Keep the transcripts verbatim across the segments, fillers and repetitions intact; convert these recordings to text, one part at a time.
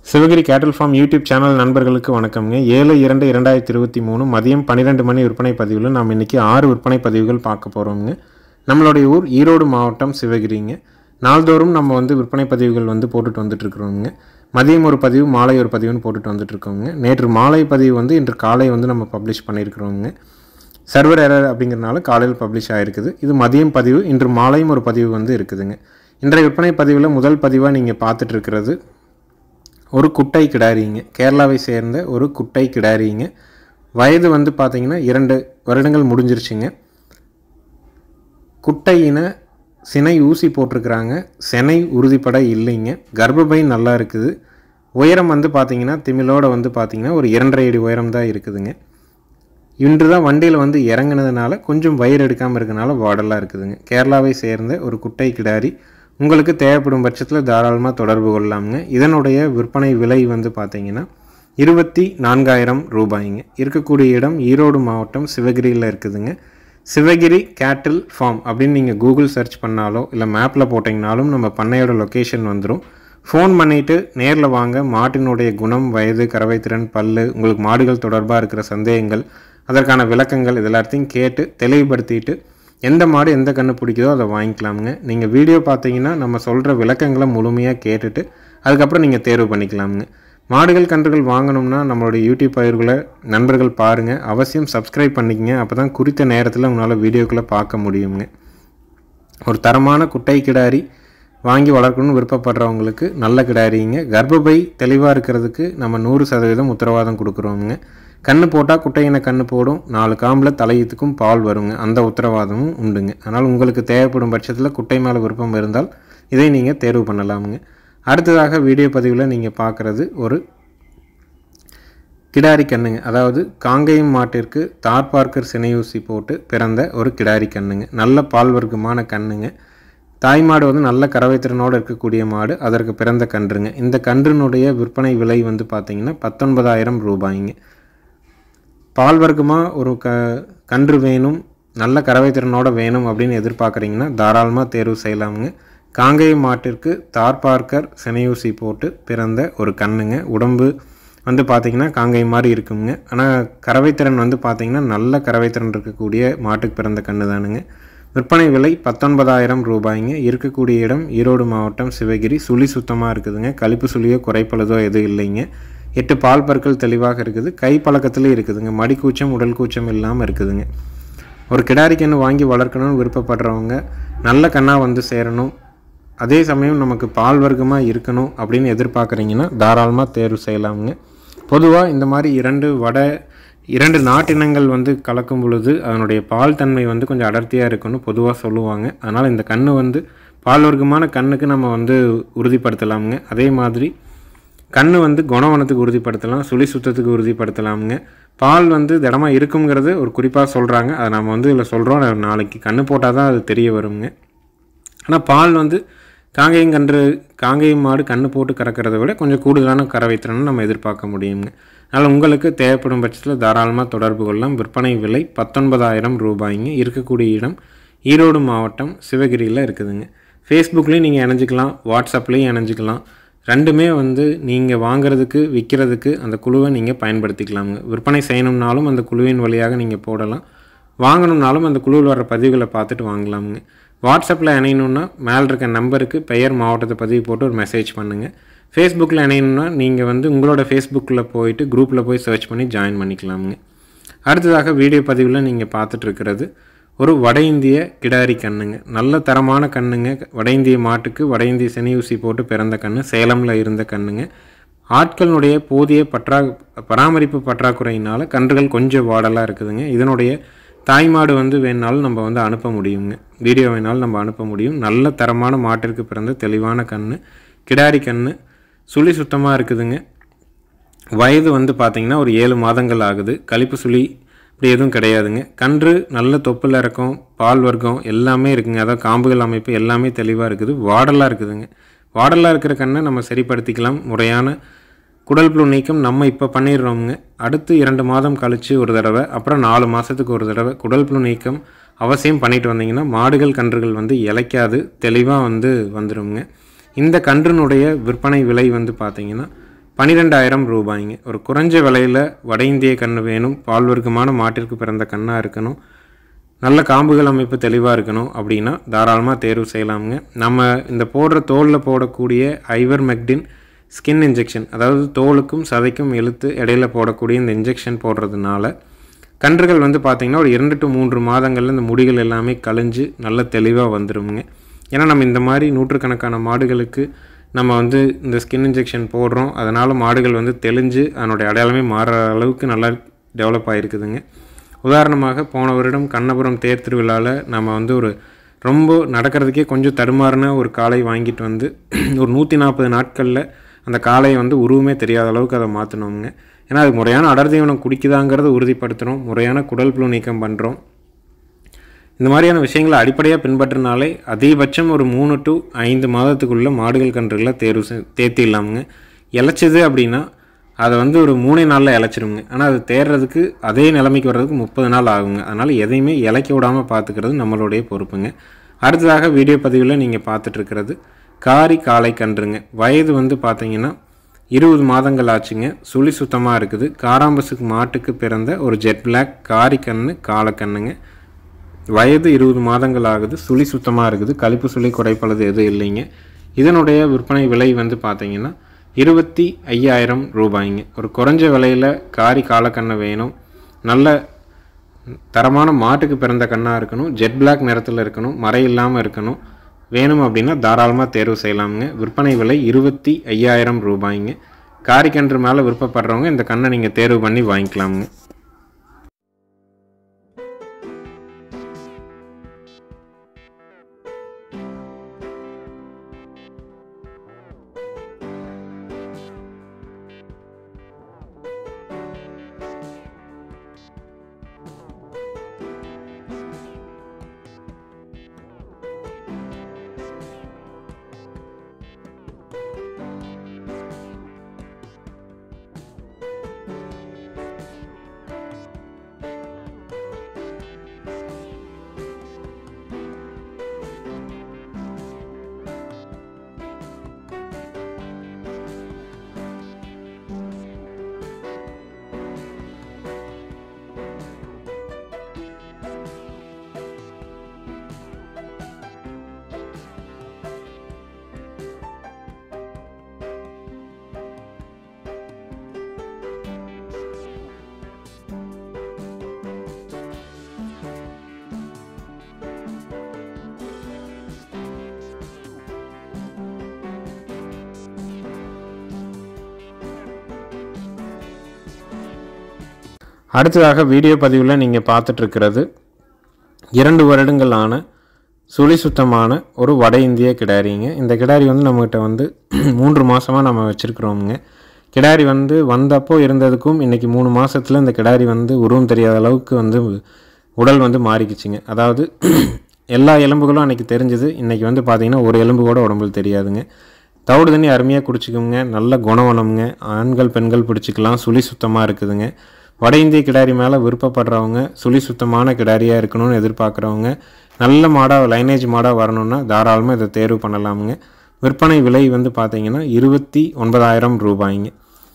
சிவகிரி கேட்டல் form YouTube channel நண்பர்களுக்கு வணக்கம்ங்க. ஏழு இரண்டு இரண்டாயிரத்தி இருபத்தி மூணு மதியம் பன்னிரெண்டு மணி விற்பனை பதிவில் நாம் இன்றைக்கி ஆறு விற்பனை பதிவுகள் பார்க்க போகிறோங்க. நம்மளுடைய ஊர் ஈரோடு மாவட்டம் சிவகிரிங்க. நாள்தோறும் நம்ம வந்து விற்பனை பதிவுகள் வந்து போட்டுட்டு வந்துட்டுருக்குறோங்க. மதியம் ஒரு பதிவு, மாலை ஒரு பதிவுன்னு போட்டுட்டு வந்துட்டுருக்கோங்க. நேற்று மாலை பதிவு வந்து இன்று காலை வந்து நம்ம பப்ளிஷ் பண்ணியிருக்கிறோங்க. சர்வர் எரர் அப்படிங்கிறனால காலையில் பப்ளிஷ் ஆகிருக்குது. இது மதியம் பதிவு, இன்று மாலையும் ஒரு பதிவு வந்து இருக்குதுங்க. இன்றைய விற்பனை பதிவில் முதல் பதிவாக நீங்கள் பார்த்துட்ருக்கிறது ஒரு குட்டை கிடாரிங்க. கேரளாவை சேர்ந்த ஒரு குட்டை கிடாரிங்க. வயது வந்து பார்த்திங்கன்னா இரண்டு வருடங்கள் முடிஞ்சிருச்சுங்க. குட்டையின சினை ஊசி போட்டிருக்கிறாங்க. சினை உறுதிப்பட இல்லைங்க. கர்ப்பப்பை நல்லா இருக்குது. உயரம் வந்து பார்த்திங்கன்னா திமிழோடு வந்து பார்த்திங்கன்னா ஒரு இரண்டரை அடி உயரம் தான் இருக்குதுங்க. இன்று தான் வண்டியில் வந்து இறங்கினதுனால கொஞ்சம் வயிறு எடுக்காமல் இருக்கனால வாடலாக இருக்குதுங்க. கேரளாவை சேர்ந்த ஒரு குட்டை கிடாரி. உங்களுக்கு தேவைப்படும் பட்சத்தில் தாராளமாக தொடர்பு கொள்ளலாமுங்க. இதனுடைய விற்பனை விலை வந்து பார்த்திங்கன்னா இருபத்தி நான்காயிரம் ரூபாய்ங்க. இருக்கக்கூடிய இடம் ஈரோடு மாவட்டம் சிவகிரியில் இருக்குதுங்க. சிவகிரி கேட்டில் ஃபார்ம் அப்படின்னு நீங்கள் கூகுள் சர்ச் பண்ணாலோ இல்லை மேப்பில் போட்டிங்கனாலும் நம்ம பண்ணையோட லொக்கேஷன் வந்துடும். ஃபோன் பண்ணிவிட்டு நேரில் வாங்க. மாட்டினுடைய குணம், வயது, கறவைத்திறன், பல்லு, உங்களுக்கு மாடுகள் தொடர்பாக இருக்கிற சந்தேகங்கள், அதற்கான விளக்கங்கள் இது எல்லாத்தையும் கேட்டு தெளிவுபடுத்திட்டு எந்த மாடு எந்த கன்று பிடிக்குதோ அதை வாங்கிக்கலாமுங்க. நீங்கள் வீடியோ பார்த்தீங்கன்னா நம்ம சொல்கிற விளக்கங்களை முழுமையாக கேட்டுட்டு அதுக்கப்புறம் நீங்கள் தேர்வு பண்ணிக்கலாமுங்க. மாடுகள் கன்றுகள் வாங்கணும்னா நம்மளுடைய யூடியூப் பயிர்களை நண்பர்கள் பாருங்கள். அவசியம் சப்ஸ்கிரைப் பண்ணிக்கங்க. அப்போ தான் குறித்த நேரத்தில் உங்களால் வீடியோக்களை பார்க்க முடியுங்க. ஒரு தரமான குட்டை கிடாரி வாங்கி வளர்க்கணும்னு விருப்பப்படுறவங்களுக்கு நல்ல கிடாரிங்க. கர்ப்பப்பை தெளிவாக இருக்கிறதுக்கு நம்ம நூறு சதவீதம் உத்தரவாதம் கொடுக்குறோமுங்க. கன்று போட்டால் குட்டையின கன்று போடும். நாலு காம்பில் தலையத்துக்கும் பால் வருங்க. அந்த உத்தரவாதமும் உண்டுங்க. அதனால் உங்களுக்கு தேவைப்படும் பட்சத்தில் குட்டை மேலே விருப்பம் இருந்தால் இதை நீங்கள் தேர்வு பண்ணலாமுங்க. அடுத்ததாக வீடியோ பதிவில் நீங்கள் பார்க்குறது ஒரு கிடாரி கண்ணுங்க. அதாவது காங்கேயம் மாட்டிற்கு தார்பார்க்கர் சினையூசி போட்டு பிறந்த ஒரு கிடாரி கண்ணுங்க. நல்ல பால் வர்க்கமான கண்ணுங்க. தாய் மாடு வந்து நல்ல கறவைத்திறனோடு இருக்கக்கூடிய மாடு. அதற்கு பிறந்த கன்றுங்க. இந்த கன்றினுடைய விற்பனை விலை வந்து பார்த்திங்கன்னா பத்தொன்பதாயிரம் ரூபாய்ங்க. பால் வர்க்கமாக ஒரு க கன்று வேணும், நல்ல கறவைத்திறனோட வேணும் அப்படின்னு எதிர்பார்க்குறீங்கன்னா தாராளமாக தேர்வு செய்யலாமுங்க. காங்கேயம் மாட்டிற்கு தார்பார்க்கர் சினையூசி போட்டு பிறந்த ஒரு கண்ணுங்க. உடம்பு வந்து பார்த்திங்கன்னா காங்கேயம் மாதிரி இருக்குங்க. ஆனால் கறவைத்திறன் வந்து பார்த்திங்கன்னா நல்ல கறவைத்திறன் இருக்கக்கூடிய மாட்டுக்கு பிறந்த கன்று தானுங்க. விற்பனை விலை பத்தொன்பதாயிரம் ரூபாய்ங்க. இருக்கக்கூடிய இடம் ஈரோடு மாவட்டம் சிவகிரி. சுழி சுத்தமாக இருக்குதுங்க. கழிப்பு சுழியோ குறைப்பழுதோ எதுவும் இல்லைங்க. எட்டு பால் பற்கள் தெளிவாக இருக்குது. கை பழக்கத்துலேயும் இருக்குதுங்க. மடி கூச்சம், உடல் கூச்சம் இல்லாமல் இருக்குதுங்க. ஒரு கிடாரி கன்று வாங்கி வளர்க்கணும்னு விருப்பப்படுறவங்க நல்ல கண்ணாக வந்து சேரணும், அதே சமயம் நமக்கு பால் வர்க்கமாக இருக்கணும் அப்படின்னு எதிர்பார்க்குறீங்கன்னா தாராளமாக தேர்வு செய்யலாமுங்க. பொதுவாக இந்த மாதிரி இரண்டு வட இரண்டு நாட்டினங்கள் வந்து கலக்கும் பொழுது அதனுடைய பால் தன்மை வந்து கொஞ்சம் அடர்த்தியாக இருக்குன்னு பொதுவாக சொல்லுவாங்க. அதனால் இந்த கன்று வந்து பால் வர்க்கமான கண்ணுக்கு நம்ம வந்து உறுதிப்படுத்தலாமுங்க. அதே மாதிரி கன்று வந்து குணவனத்துக்கு உறுதிப்படுத்தலாம், சுழி சுத்தத்துக்கு உறுதிப்படுத்தலாமுங்க. பால் வந்து திடமாக இருக்குங்கிறது ஒரு குறிப்பாக சொல்கிறாங்க. அதை நம்ம வந்து இதில் சொல்கிறோம். நாளைக்கு கன்று போட்டால் தான் அது தெரிய வருங்க. ஆனால் பால் வந்து காங்கேயம் கன்று காங்கேயம் மாடு கன்று போட்டு கறக்கிறத விட கொஞ்சம் கூடுதலான கறவைத்திறனை நம்ம எதிர்பார்க்க முடியுங்க. அதனால் உங்களுக்கு தேவைப்படும் பட்சத்தில் தாராளமாக தொடர்பு கொள்ளலாம். விற்பனை விலை பத்தொன்பதாயிரம் ரூபாய்ங்க. இருக்கக்கூடிய இடம் ஈரோடு மாவட்டம் சிவகிரியில் இருக்குதுங்க. ஃபேஸ்புக்லேயும் நீங்கள் இணைஞ்சிக்கலாம், வாட்ஸ்அப்லேயும் இணைஞ்சிக்கலாம். ரெண்டுமே வந்து நீங்கள் வாங்கிறதுக்கு விற்கிறதுக்கு அந்த குழுவை நீங்கள் பயன்படுத்திக்கலாமுங்க. விற்பனை செய்யணும்னாலும் அந்த குழுவின் வழியாக நீங்கள் போடலாம், வாங்கணும்னாலும் அந்த குழுவில் வர பதிவுகளை பார்த்துட்டு வாங்கலாமுங்க. வாட்ஸ்அப்பில் இணையணுன்னா மேலே இருக்க நம்பருக்கு பெயர், மாவட்டத்தை பதிவு போட்டு ஒரு மெசேஜ் பண்ணுங்கள். ஃபேஸ்புக்கில் இணையணுன்னா நீங்கள் வந்து உங்களோட ஃபேஸ்புக்கில் போயிட்டு குரூப்பில் போய் சர்ச் பண்ணி ஜாயின் பண்ணிக்கலாமுங்க. அடுத்ததாக வீடியோ பதிவில் நீங்கள் பார்த்துட்ருக்கிறது ஒரு வட இந்திய கிடாரி கண்ணுங்க. நல்ல தரமான கண்ணுங்க. வட இந்திய மாட்டுக்கு வட இந்திய சினையூசி போட்டு பிறந்த கன்று. சேலமில் இருந்த கண்ணுங்க. ஆட்களுடைய போதிய பற்றா பராமரிப்பு பற்றாக்குறையினால் கன்றுகள் கொஞ்சம் வாடலாக இருக்குதுங்க. இதனுடைய தாய்மாடு வந்து வேணாலும் நம்ம வந்து அனுப்ப முடியுங்க. வீடியோ வேணாலும் நம்ம அனுப்ப முடியும். நல்ல தரமான மாட்டிற்கு பிறந்த தெளிவான கன்று, கிடாரி கன்று. சுழி சுத்தமாக இருக்குதுங்க. வயது வந்து பார்த்திங்கன்னா ஒரு ஏழு மாதங்கள் ஆகுது. கழிப்பு சுழி இப்படி எதுவும் கிடையாதுங்க. கன்று நல்ல தொப்பில் இருக்கும், பால் வர்க்கம் எல்லாமே இருக்குங்க. அதாவது காம்புகள் அமைப்பு எல்லாமே தெளிவாக இருக்குது. வாடலாக இருக்குதுங்க. வாடலாக இருக்கிற கண்ணை நம்ம சரிப்படுத்திக்கலாம். முறையான குடல் புழு நீக்கம் நம்ம இப்போ பண்ணிடுறோமுங்க. அடுத்து இரண்டு மாதம் கழித்து ஒரு தடவை, அப்புறம் நாலு மாதத்துக்கு ஒரு தடவை குடல் புழு நீக்கம் அவசியம் பண்ணிட்டு வந்தீங்கன்னா மாடுகள் கன்றுகள் வந்து இளைக்காது, தெளிவாக வந்து வந்துடுங்க. இந்த கன்றினுடைய விற்பனை விலை வந்து பார்த்திங்கன்னா பன்னிரெண்டாயிரம் ரூபாய்ங்க. ஒரு குறைஞ்ச விலையில் வட இந்திய கன்று வேணும், பால் வர்க்கமான மாட்டிற்கு பிறந்த கண்ணாக இருக்கணும், நல்ல காம்புகள் அமைப்பு தெளிவாக இருக்கணும் அப்படின்னா தாராளமாக தேர்வு செய்யலாமுங்க. நம்ம இந்த போடுற தோலில் போடக்கூடிய ஐவர்மெக்டின் ஸ்கின் இன்ஜெக்ஷன், அதாவது தோலுக்கும் சதைக்கும் இழுத்து இடையில போடக்கூடிய இந்த இன்ஜெக்ஷன் போடுறதுனால கன்றுகள் வந்து பார்த்திங்கன்னா ஒரு இரண்டு டு மூன்று மாதங்களில் இந்த முடிகள் எல்லாமே கழிஞ்சு நல்ல தெளிவாக வந்துடுங்க. ஏன்னா நம்ம இந்த மாதிரி நூற்றுக்கணக்கான மாடுகளுக்கு நம்ம வந்து இந்த ஸ்கின் இன்ஜெக்ஷன் போடுறோம், அதனால் மாடுகள் வந்து தெளிஞ்சு அதனுடைய அடையாளமே மாறுற அளவுக்கு நல்லா டெவலப் ஆகிருக்குதுங்க. உதாரணமாக போன வருடம் கண்ணபுரம் தேர் திருவிழாவில் நம்ம வந்து ஒரு ரொம்ப நடக்கிறதுக்கே கொஞ்சம் தடுமாறின ஒரு காளை வாங்கிட்டு வந்து ஒரு நூற்றி நாற்பது நாட்களில் அந்த காளையை வந்து உருவமே தெரியாத அளவுக்கு அதை மாற்றினோங்க. ஏன்னா அது முறையான அடர் தீவனம் குடிக்குதாங்கிறத உறுதிப்படுத்துகிறோம், முறையான குடல் புழு நீக்கம் பண்ணுறோம். இந்த மாதிரியான விஷயங்களை அடிப்படையாக பின்பற்றினாலே அதிகபட்சம் ஒரு மூணு டு ஐந்து மாதத்துக்குள்ளே மாடுகள் கன்றுகளை தேர்வு செய் தேர்த்திடலாமுங்க. இழைச்சிது அப்படின்னா அதை வந்து ஒரு மூணே நாளில் இழைச்சிருங்க. ஆனால் அது தேர்றதுக்கு அதே நிலைமைக்கு வர்றதுக்கு முப்பது நாள் ஆகுங்க. அதனால் எதையுமே இழைக்க விடாமல் பார்த்துக்கிறது நம்மளுடைய பொறுப்புங்க. அடுத்ததாக வீடியோ பதிவில் நீங்கள் பார்த்துட்ருக்கிறது காரி காளை கன்றுங்க. வயது வந்து பார்த்தீங்கன்னா இருபது மாதங்கள் ஆச்சுங்க. சுழி சுத்தமாக இருக்குது. காராம்பசுக்கு மாட்டுக்கு பிறந்த ஒரு ஜெட் பிளாக் காரி கன்று காளைக்கண்ணுங்க. வயது இருபது மாதங்கள் ஆகுது. சுழி சுத்தமாக இருக்குது. கழிப்பு சுழி குறைப்பளது எதுவும் இல்லைங்க. இதனுடைய விற்பனை விலை வந்து பார்த்தீங்கன்னா இருபத்தி ஐயாயிரம் ரூபாய்ங்க. ஒரு குறைஞ்ச விலையில் காரி காளைக்கண்ணை வேணும், நல்ல தரமான மாட்டுக்கு பிறந்த கண்ணாக இருக்கணும், ஜெட் பிளாக் நிறத்தில் இருக்கணும், மறை இல்லாமல் இருக்கணும், வேணும் அப்படின்னா தாராளமாக தேர்வு செய்யலாமுங்க. விற்பனை விலை இருபத்தி ஐயாயிரம் ரூபாய்ங்க. காரிக்கன்று மேலே விருப்பப்படுறவங்க இந்த கண்ணை நீங்கள் தேர்வு பண்ணி வாங்கிக்கலாமுங்க. அடுத்ததாக வீடியோ பதிவில் நீங்கள் பார்த்துட்ருக்கிறது இரண்டு வருடங்களான சுழி சுத்தமான ஒரு வட இந்திய கிடாரிங்க. இந்த கிடாரி வந்து நம்மகிட்ட வந்து மூன்று மாதமாக நம்ம வச்சுருக்குறோமுங்க. கிடாரி வந்து வந்தப்போ இருந்ததுக்கும் இன்றைக்கி மூணு மாதத்தில் இந்த கிடாரி வந்து உருவம் தெரியாத அளவுக்கு வந்து உடல் வந்து மாறிக்குச்சுங்க. அதாவது எல்லா எலும்புகளும் அன்றைக்கி தெரிஞ்சுது, இன்றைக்கி வந்து பார்த்திங்கன்னா ஒரு எலும்பு கூட உடம்புல தெரியாதுங்க. தவிடு தண்ணி அருமையாக குடிச்சிக்கோங்க, நல்ல குணவனம்ங்க, ஆண்கள் பெண்கள் பிடிச்சிக்கலாம், சுழி சுத்தமாக இருக்குதுங்க. வட இந்திய கிடாரி மேலே விருப்பப்படுறவங்க, சுழி சுத்தமான கிடாரியாக இருக்கணும்னு எதிர்பார்க்குறவங்க, நல்ல மாடாக லைனேஜ் மாடாக வரணுன்னா தாராளமாக இதை தேர்வு பண்ணலாமுங்க. விற்பனை விலை வந்து பார்த்திங்கன்னா இருபத்தி ஒன்பதாயிரம் ரூபாய்ங்க.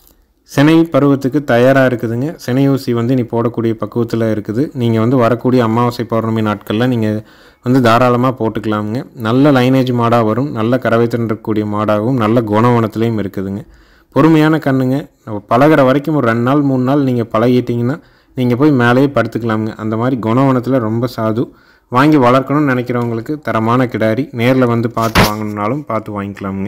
சினை பருவத்துக்கு தயாராக இருக்குதுங்க. சினை ஊசி வந்து நீ போடக்கூடிய பக்குவத்தில் இருக்குது. நீங்கள் வந்து வரக்கூடிய அமாவாசை பௌர்ணமி நாட்களில் நீங்கள் வந்து தாராளமாக போட்டுக்கலாமுங்க. நல்ல லைனேஜ் மாடாக வரும், நல்ல கறவை திறன் இருக்கக்கூடிய மாடாகவும் நல்ல குணவனத்துலேயும் இருக்குதுங்க. பொறுமையான கண்ணுங்க. பழகிற வரைக்கும் ஒரு ரெண்டு நாள் மூணு நாள் நீங்கள் பழகிட்டிங்கன்னா நீங்கள் போய் மேலேயே படுத்துக்கலாமுங்க. அந்த மாதிரி குணவனத்தில் ரொம்ப சாது. வாங்கி வளர்க்கணும்னு நினைக்கிறவங்களுக்கு தரமான கிடாரி. நேரில் வந்து பார்த்து வாங்கணுன்னாலும் பார்த்து வாங்கிக்கலாமுங்க.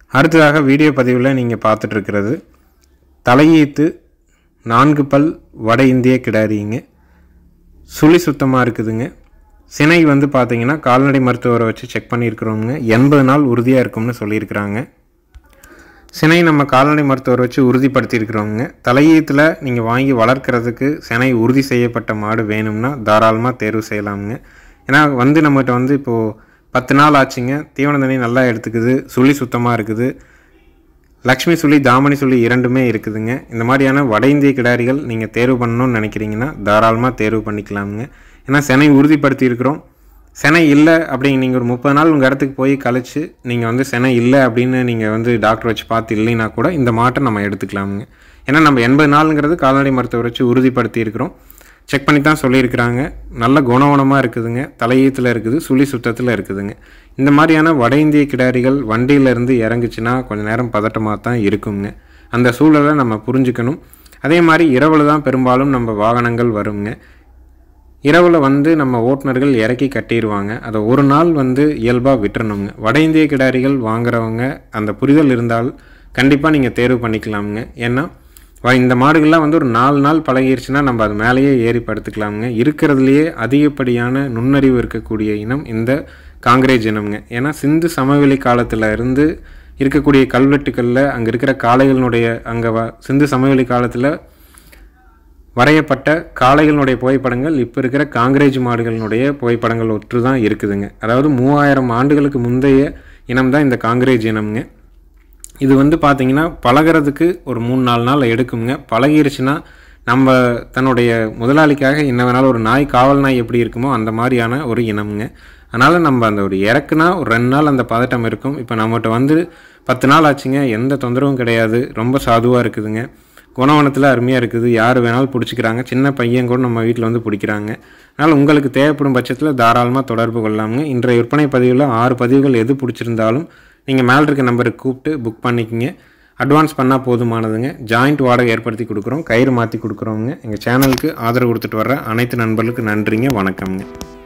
அடுத்ததாக வீடியோ பதிவில் நீங்கள் பார்த்துட்டு இருக்கிறது தலையீத்து நான்கு பல் வட இந்திய கிடாரிங்க. சுழி சுத்தமாக இருக்குதுங்க. சினை வந்து பார்த்தீங்கன்னா கால்நடை மருத்துவரை வச்சு செக் பண்ணியிருக்கிறோங்க. எண்பது நாள் உறுதியாக இருக்கும்னு சொல்லியிருக்கிறாங்க. சினை நம்ம கால்நடை மருத்துவரை வச்சு உறுதிப்படுத்தியிருக்கிறோங்க. தலையீத்தில் நீங்கள் வாங்கி வளர்க்குறதுக்கு சினை உறுதி செய்யப்பட்ட மாடு வேணும்னா தாராளமாக தேர்வு செய்யலாமுங்க. ஏன்னா வந்து நம்மகிட்ட வந்து இப்போது பத்து நாள் ஆச்சுங்க. தீவன தண்ணி நல்லா எடுத்துக்குது. சுழி சுத்தமாக இருக்குது. லக்ஷ்மி சுழி தாமணி சுழி இரண்டுமே இருக்குதுங்க. இந்த மாதிரியான வட இந்திய கிடாரிகள் நீங்கள் தேர்வு பண்ணணும்னு நினைக்கிறீங்கன்னா தாராளமாக தேர்வு பண்ணிக்கலாமுங்க. ஏன்னா சினை உறுதிப்படுத்தி இருக்கிறோம். சினை இல்லை அப்படிங்க நீங்கள் ஒரு முப்பது நாள் உங்கள் இடத்துக்கு போய் கழிச்சு நீங்கள் வந்து சினை இல்லை அப்படின்னு நீங்கள் வந்து டாக்டர் வச்சு பார்த்து இல்லைன்னா கூட இந்த மாட்டை நம்ம எடுத்துக்கலாமுங்க. ஏன்னா நம்ம எண்பது நாளுங்கிறது கால்நடை மருத்துவரை வச்சு உறுதிப்படுத்தி இருக்கிறோம். செக் பண்ணி தான் சொல்லியிருக்கிறாங்க. நல்ல குணவனமாக இருக்குதுங்க. தலையீத்தில் இருக்குது. சுழி சுத்தத்தில் இருக்குதுங்க. இந்த மாதிரியான வட இந்திய கிடாரிகள் வண்டியிலேருந்து இறங்குச்சுன்னா கொஞ்சம் நேரம் பதட்டமாக தான் இருக்குங்க. அந்த சூழலை நம்ம புரிஞ்சுக்கணும். அதே மாதிரி இரவில் தான் பெரும்பாலும் நம்ம வாகனங்கள் வருங்க. இரவில் வந்து நம்ம ஓட்டுநர்கள் இறக்கி கட்டிடுவாங்க. அதை ஒரு நாள் வந்து இயல்பாக விட்டுறணுங்க. வட இந்திய கிடாரிகள் வாங்குறவங்க அந்த புரிதல் இருந்தால் கண்டிப்பாக நீங்கள் தேர்வு பண்ணிக்கலாமுங்க. ஏன்னா இந்த மாடுகள்லாம் வந்து ஒரு நாலு நாள் பழகிருச்சுன்னா நம்ம அது மேலேயே ஏறி படுத்துக்கலாமுங்க. இருக்கிறதுலையே அதிகப்படியான நுண்ணறிவு இருக்கக்கூடிய இனம் இந்த காங்கிரேஜ் இனம்ங்க. ஏன்னா சிந்து சமவெளி காலத்தில் இருந்து இருக்கக்கூடிய கல்வெட்டுக்களில் அங்கே இருக்கிற காளைகளினுடைய அங்கே வ சிந்து சமவெளி காலத்தில் வரையப்பட்ட காளைகளினுடைய புகைப்படங்கள் இப்போ இருக்கிற காங்கிரேஜ் மாடுகளினுடைய புகைப்படங்கள் ஒற்று தான் இருக்குதுங்க. அதாவது மூவாயிரம் ஆண்டுகளுக்கு முந்தைய இனம் தான் இந்த காங்கிரேஜ் இனம்ங்க. இது வந்து பார்த்திங்கன்னா பழகிறதுக்கு ஒரு மூணு நாலு நாள் எடுக்குங்க. பழகிருச்சுன்னா நம்ம தன்னுடைய முதலாளிக்காக என்ன வேணாலும் ஒரு நாய் காவல் நாய் எப்படி இருக்குமோ அந்த மாதிரியான ஒரு இனம்ங்க. அதனால் நம்ம அந்த ஒரு இறக்குனா ஒரு ரெண்டு நாள் அந்த பதட்டம் இருக்கும். இப்போ நம்மகிட்ட வந்து பத்து நாள் ஆச்சுங்க. எந்த தொந்தரவும் கிடையாது. ரொம்ப சாதுவாக இருக்குதுங்க. குணவனத்தில் அருமையாக இருக்குது. யார் வேணாலும் பிடிச்சிக்கிறாங்க. சின்ன பையன் கூட நம்ம வீட்டில் வந்து பிடிக்கிறாங்க. அதனால் உங்களுக்கு தேவைப்படும் பட்சத்தில் தாராளமாக தொடர்பு கொள்ளலாமுங்க. இன்றைய விற்பனை பதிவில் ஆறு பதிவுகள் எது பிடிச்சிருந்தாலும் நீங்கள் மேலே இருக்க நம்பருக்கு கூப்பிட்டு புக் பண்ணிக்கிங்க. அட்வான்ஸ் பண்ணால் போதுமானதுங்க. ஜாயிண்ட் வாடகை ஏற்படுத்தி கொடுக்குறோம். கயிறு மாற்றி கொடுக்குறோங்க. எங்கள் சேனலுக்கு ஆதரவு கொடுத்துட்டு வர்ற அனைத்து நண்பர்களுக்கு நன்றிங்க. வணக்கம்ங்க.